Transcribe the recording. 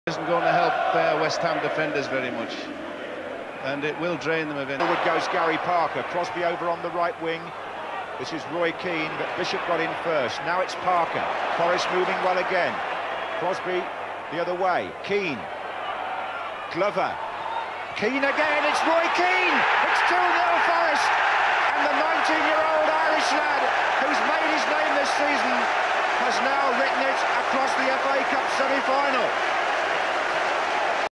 Isn't going to help West Ham defenders very much, and it will drain them eventually. Forward goes Gary Parker, Crosby over on the right wing. This is Roy Keane, but Bishop got in first. Now it's Parker. Forrest moving well again. Crosby the other way. Keane. Glover. Keane again. It's Roy Keane. It's 2-0 Forest. And the 19-year-old Irish lad who's made his name this season has now written it across the FA Cup semi-final.